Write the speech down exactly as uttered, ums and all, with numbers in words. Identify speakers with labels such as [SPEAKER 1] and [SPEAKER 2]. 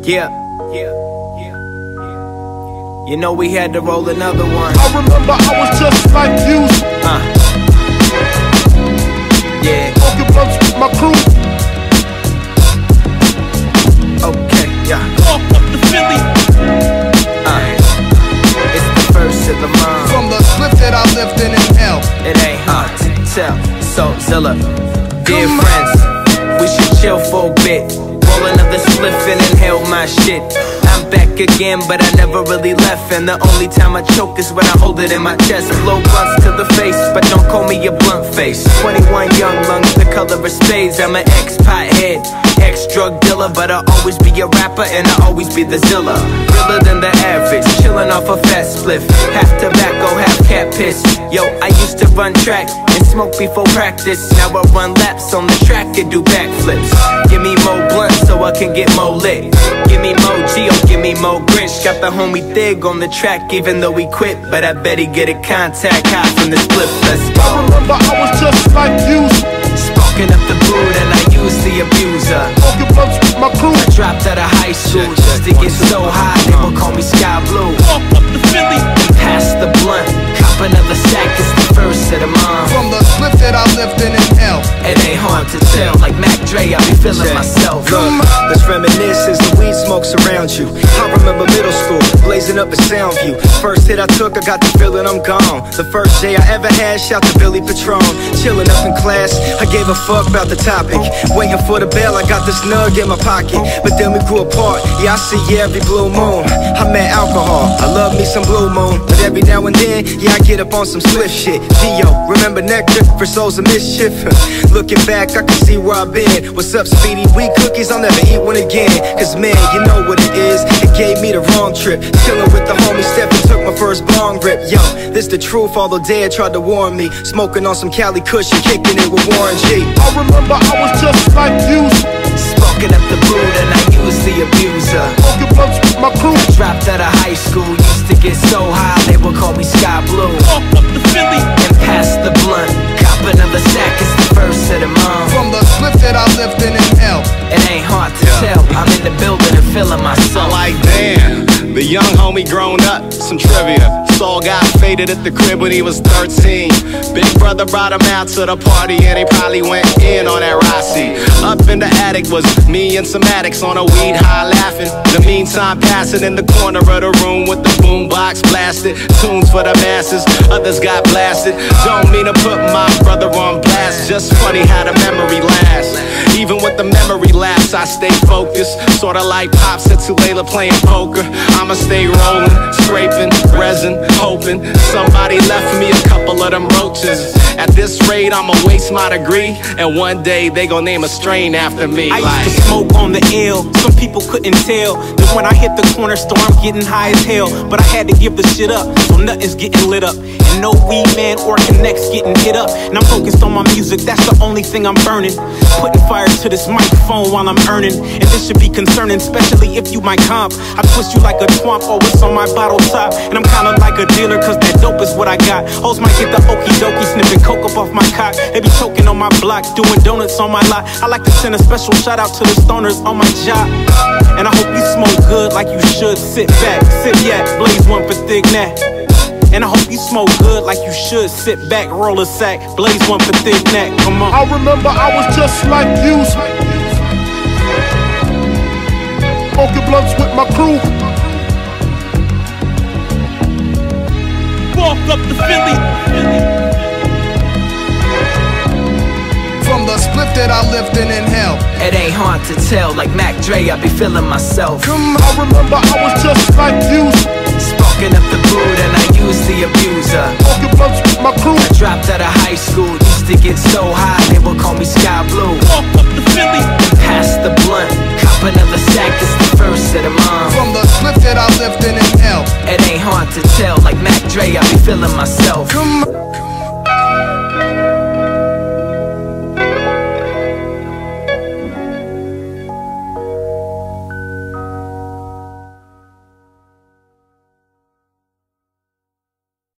[SPEAKER 1] Yeah, yeah, yeah. You know we had to roll another one.
[SPEAKER 2] I remember I was just like you.
[SPEAKER 1] Uh. Yeah.
[SPEAKER 2] Smoking blunts with my crew.
[SPEAKER 1] Okay, yeah.
[SPEAKER 2] Walk up to Philly.
[SPEAKER 1] Uh. It's the first of the month.
[SPEAKER 2] From the slip that I lived in in hell.
[SPEAKER 1] It ain't hard to tell. So Zilla, dear friends, we should chill for a bit. Roll another spliff and inhale my shit. I'm back again, but I never really left. And the only time I choke is when I hold it in my chest. Blow blunts to the face, but don't call me a blunt face. twenty-one young lungs, the color of spades. I'm an ex-pothead, ex-drug dealer, but I'll always be a rapper and I'll always be the Zilla. Realer than the average, chillin' off a fat spliff. Half tobacco, half cat piss. Yo, I used to run track and smoke before practice. Now I run laps on the track and do backflips. Give me more blunts so I can get more lit. Give me more Geo, give me more Grinch. Got the homie Thig on the track even though he quit, but I bet he get a contact high from this flip. Let's go.
[SPEAKER 2] I remember I was just like you.
[SPEAKER 1] Smoking up the boot and I use the abuser.
[SPEAKER 2] Smoking blunts with my crew.
[SPEAKER 1] I dropped out of high school just to get so high they would call me Sky Blue.
[SPEAKER 2] Walk up to Philly.
[SPEAKER 1] Pass the blunt, cop another sack, it's the first of the month.
[SPEAKER 2] From the slip that I lived in in hell.
[SPEAKER 1] It ain't hard to tell, like Mac Dre, I be feeling myself.
[SPEAKER 3] Look, let's reminisce as the weed smokes around you. I remember middle school, blazing up at Soundview. First hit I took, I got the feeling I'm gone. The first day I ever had, shout to Billy Patron. Chilling up in class, I gave a fuck about the topic. Waiting for the bell, I got this nug in my pocket. But then we grew apart, yeah I see you every blue moon. I met alcohol, I love me some Blue Moon. But every now and then, yeah I get up on some spliff shit. Geo, remember Nectar for Souls of Mischief? Looking back, I can see where I've been. What's up, Speedy? Wheat cookies, I'll never eat one again. Cause man, you know what it is, it gave me the wrong trip. Chilling with the homie Steph and took my first bong rip. Yo, this the truth, although Dad tried to warn me. Smoking on some Cali Kush and kicking it with Warren G.
[SPEAKER 2] I remember I was just like you.
[SPEAKER 1] Smoking up the boot and I use the abuser.
[SPEAKER 2] Smoking blunts with my crew.
[SPEAKER 1] Dropped out of high school, used to get so high they would call me Sky Blue.
[SPEAKER 2] Walk up to Philly.
[SPEAKER 1] And pass the blunt, cop another sack, it's the first of the month.
[SPEAKER 2] From the slip that I lived in in hell.
[SPEAKER 1] It ain't hard to tell, I'm in the building and feeling myself.
[SPEAKER 4] Like damn, the young homie grown up, some trivia. Saul got faded at the crib when he was thirteen. Big brother brought him out to the party and he probably went in on that Rossi. Up in the attic was me and some addicts on a weed high laughing. The meantime passing in the corner of the room with the boombox blasted. Tunes for the masses, others got blasted. Don't mean to put my brother on blast, just funny how the memory lasts. Even with the memory lapse, I stay focused. Sorta like Pops and Tulela playing poker. I'ma stay rolling, scraping, resin, hoping somebody left me a couple of them roaches. At this rate, I'ma waste my degree, and one day they gon' name a strain after me.
[SPEAKER 5] I
[SPEAKER 4] like.
[SPEAKER 5] used to smoke on the L. Some people couldn't tell that when I hit the corner store, I'm getting high as hell. But I had to give the shit up, so nothing's getting lit up. And no weed man or connects getting hit up. And I'm focused on my music, that's the only thing I'm burning. Putting fire to this microphone while I'm earning. And this should be concerning, especially if you my comp. I twist you like a twomp, or what's on my bottle top. And I'm kinda like a dealer, cause that dope is what I got. Hoes might get the okie dokie, sniffing coke up off my cock. They be choking on my block, doing donuts on my lot. I like to send a special shout out to the stoners on my job. And I hope you smoke good like you should. Sit back, sit yet, blaze one for Thig Nat. And I hope you smoke good like you should. Sit back, roll a sack, blaze one for Thig Nat. Come on.
[SPEAKER 2] I remember I was just like you. Smoking blunts with my crew. Walk up to Philly. From the split that I lived in in hell.
[SPEAKER 1] It ain't hard to tell, like Mac Dre, I be feeling myself.
[SPEAKER 2] Come on. I remember I was just like you.
[SPEAKER 1] Smoking up the boot and I use the abuser.
[SPEAKER 2] Smoking blunts with my crew.
[SPEAKER 1] I dropped out of high school, used to get so high they would call me Sky Blue.
[SPEAKER 2] Walk up to Philly.
[SPEAKER 1] Pass the blunt, cop another sack, it's the first of the month.
[SPEAKER 2] From the slip that I lived in in hell.
[SPEAKER 1] It ain't hard to tell, like Mac Dre, I be feeling myself.
[SPEAKER 2] Come on.